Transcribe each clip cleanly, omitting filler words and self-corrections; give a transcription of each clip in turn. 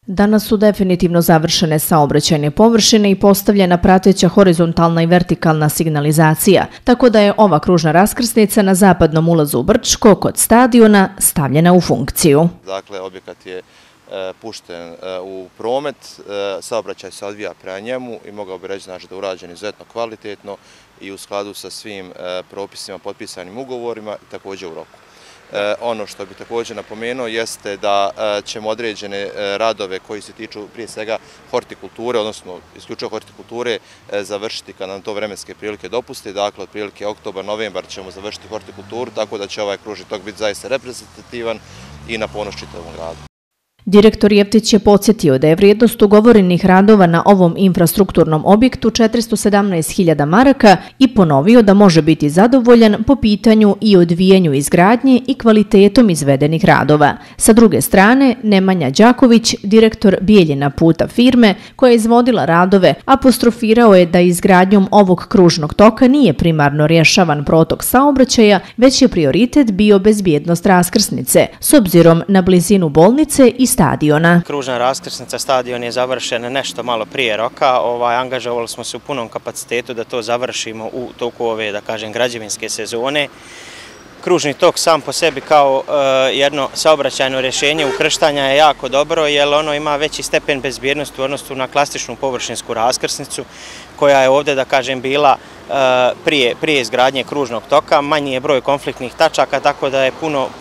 Danas su definitivno završene saobraćajne površine i postavljena prateća horizontalna i vertikalna signalizacija, tako da je ova kružna raskrsnica na zapadnom ulazu u Brčko kod stadiona stavljena u funkciju. Dakle, objekat je pušten u promet, saobraćaj se odvija prema njemu i mogao bi reći da je urađen izuzetno kvalitetno i u skladu sa svim propisima, potpisanim ugovorima i također u roku. Ono što bi također napomenuo jeste da ćemo određene radove koji se tiču prije svega hortikulture, odnosno isključivo hortikulture, završiti kad nam to vremenske prilike dopuste. Dakle, otprilike oktobar, novembar ćemo završiti hortikulturu, tako da će ovaj kružni tok biti zaista reprezentativan i na ponos čitavom gradu. Direktor Jeftić je podsjetio da je vrijednost ugovorenih radova na ovom infrastrukturnom objektu 417.000 maraka i ponovio da može biti zadovoljan po pitanju i odvijanju izgradnje i kvalitetom izvedenih radova. Sa druge strane, Nemanja Đaković, direktor Bijeljina puta firme koja je izvodila radove, apostrofirao je da izgradnjom ovog kružnog toka nije primarno rješavan protok saobraćaja, već je prioritet bio bezbjednost raskrsnice, s obzirom na blizinu bolnice i stadiona. Kružna raskrsnica stadion je završena nešto malo prije roka. Angažovali smo se u punom kapacitetu da to završimo u toku ove, da kažem, građevinske sezone. Kružni tok sam po sebi kao jedno saobraćajno rješenje ukrštanja je jako dobro jer ono ima veći stepen bezbjednosti u odnosu na klasičnu površinsku raskrsnicu koja je ovdje, da kažem, bila prije izgradnje kružnog toka. Manji je broj konfliktnih tačaka, tako da je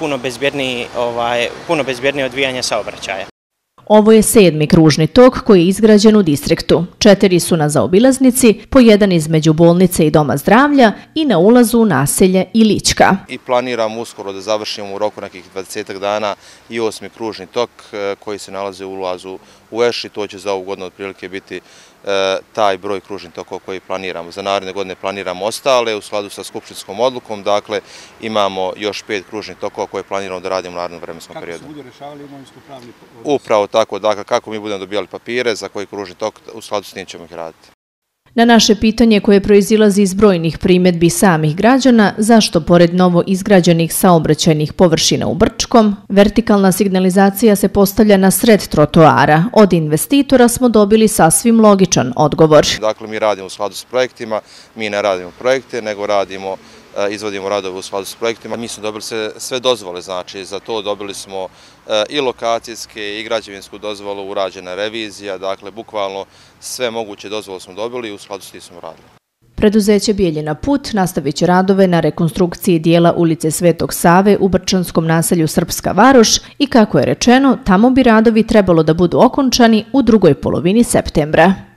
puno bezbjednije odvijanje saobraćaja. Ovo je 7. kružni tok koji je izgrađen u distriktu. 4 su na zaobilaznici, po jedan između bolnice i doma zdravlja i na ulazu u naselje Ilićka. I planiramo uskoro da završimo u roku nekih 20 dana i 8. kružni tok koji se nalazi u ulazu u Eš i to će za ovu godinu otprilike biti taj broj kružnih tokova koji planiramo. Za naredne godine planiramo ostale u skladu sa skupštinskom odlukom, dakle imamo još 5 kružnih tokova koje planiramo da radimo u narednom vremenskom periodu. Kako se budu rješavali imovinsko-pravni odnosi? Upravo tako, dakle kako mi budemo dobijali papire za koji kružni tok, u skladu s njim ćemo ih raditi. Na naše pitanje koje proizilazi iz brojnih primjedbi samih građana, zašto pored novo izgrađenih saobraćajnih površina u Brčkom, vertikalna signalizacija se postavlja na sred trotoara, od investitora smo dobili sasvim logičan odgovor. Dakle, mi radimo u skladu s projektima, mi ne radimo projekte, nego izvodimo radove u skladu s projektima. Mi smo dobili sve dozvole, znači za to dobili smo i lokacijske i građevinsku dozvolu, urađena revizija, dakle bukvalno sve moguće dozvole smo dobili i u skladu s tim smo radili. Preduzeće Bijeljina put nastavit će radove na rekonstrukciji dijela ulice Svetog Save u brčanskom naselju Srpska Varoš i kako je rečeno, tamo bi radovi trebalo da budu okončani u drugoj polovini septembra.